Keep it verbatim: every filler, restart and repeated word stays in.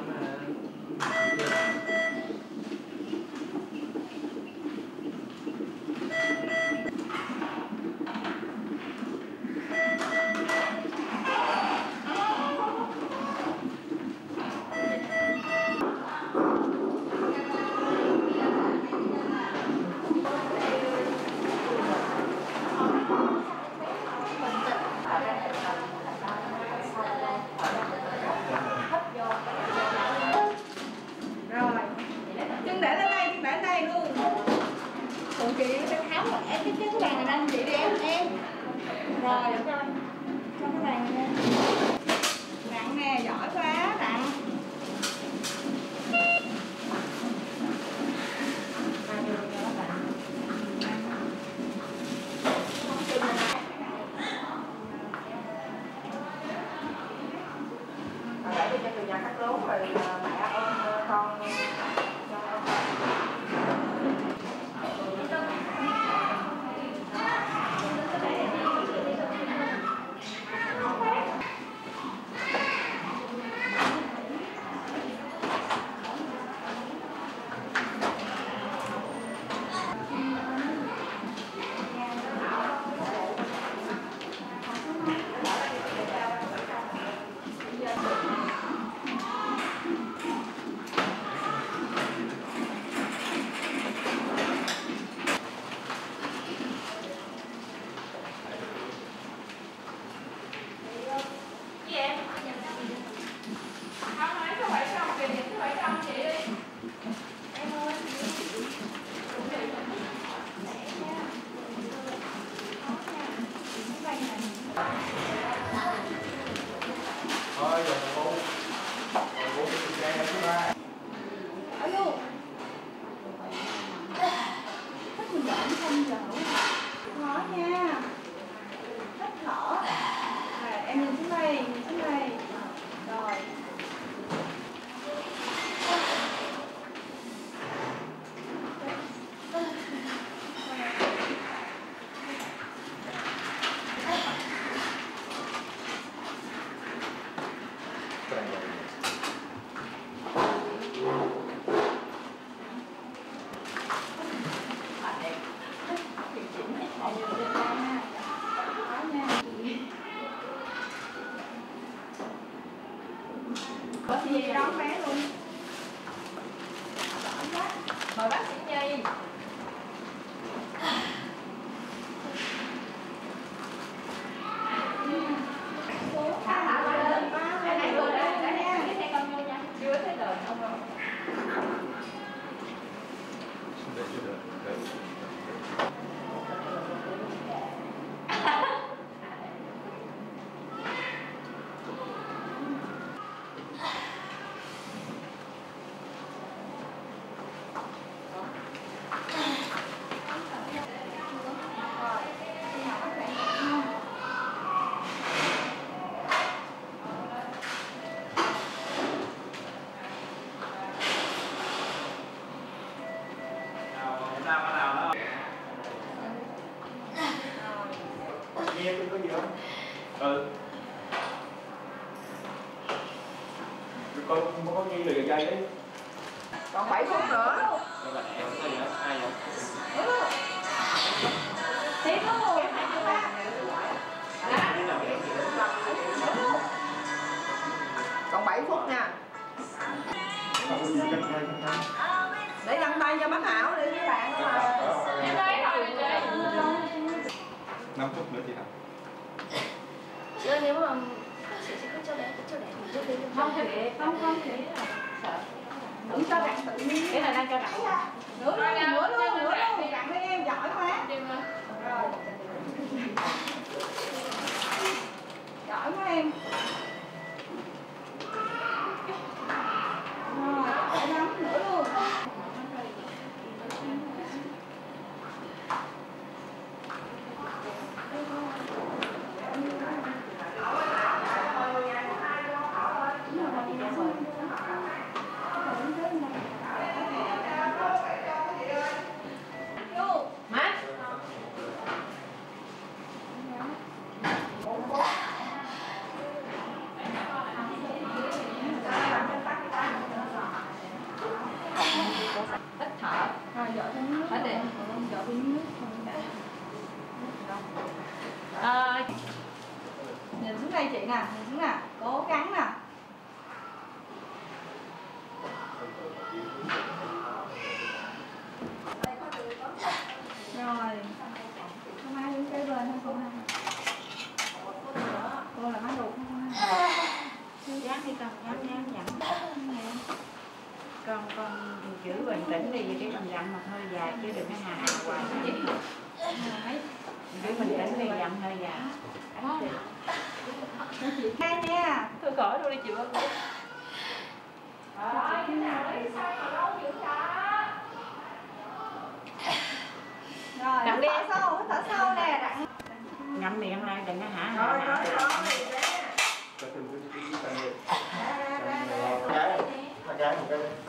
Có gì đón bé luôn. Mời bác sĩ Nhi. Nghe tôi có gì không? Ừ. Con không có nghe lừa dây đấy. Còn bảy phút nữa. Em sao vậy? Ai vậy? Tiếp luôn. Còn bảy phút nha. Để găng tay cho bác Hảo đi các bạn. Em thấy rồi chị. năm phút nữa chị Hảo. Chị ơi, nếu mà chị sẽ cứ cho bé, cho bé một chút đi. Không thì không không thì sợ. Đừng cho đặt tự nhiên. Cái này đang cho đặt. Nữa luôn, nữa luôn, nữa luôn. Đặt với em giỏi quá. Rồi. Giỏi quá em. Rồi, để nắm nữa luôn. chị nè, nhìn xuống nè, cố gắng nè. Rồi, không ai đứng kế bên không cô ha? Cô là má ruột không ha? Dán đi con, dán dán dặn. Con con giữ bình tĩnh đi, vậy cái con dặn mà hơi dài chứ đừng có hà hà hoài. Giữ bình tĩnh đi, dặn hơi dài. Chị hai nha. Thôi khỏi luôn đi chị bác. Rồi, hít thở sâu, hít thở sâu nè, đặng. Ngậm miệng lại, đừng có hả hả hả. Cho từng cái cái cái cái cái cái cái cái cái